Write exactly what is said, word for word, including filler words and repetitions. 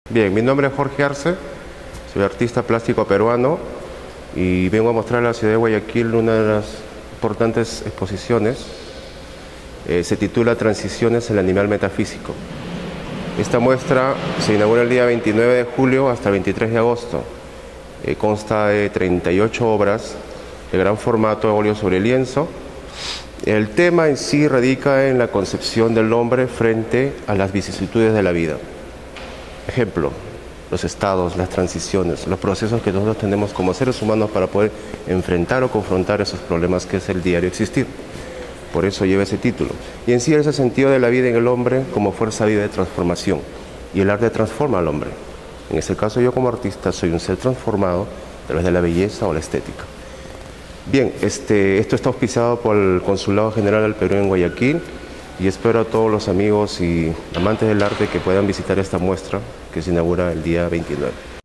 Bien, mi nombre es Jorge Arce, soy artista plástico peruano y vengo a mostrar a la ciudad de Guayaquil una de las importantes exposiciones. Eh, se titula Transiciones en el animal metafísico. Esta muestra se inaugura el día veintinueve de julio hasta el veintitrés de agosto. Eh, consta de treinta y ocho obras de gran formato de óleo sobre lienzo. El tema en sí radica en la concepción del hombre frente a las vicisitudes de la vida. Ejemplo, los estados, las transiciones, los procesos que nosotros tenemos como seres humanos para poder enfrentar o confrontar esos problemas que es el diario existir. Por eso lleva ese título. Y en sí ese sentido de la vida en el hombre como fuerza viva de transformación. Y el arte transforma al hombre. En este caso yo como artista soy un ser transformado a través de la belleza o la estética. Bien, este, esto está auspiciado por el Consulado General del Perú en Guayaquil y espero a todos los amigos y amantes del arte que puedan visitar esta muestra que se inaugura el día veintinueve.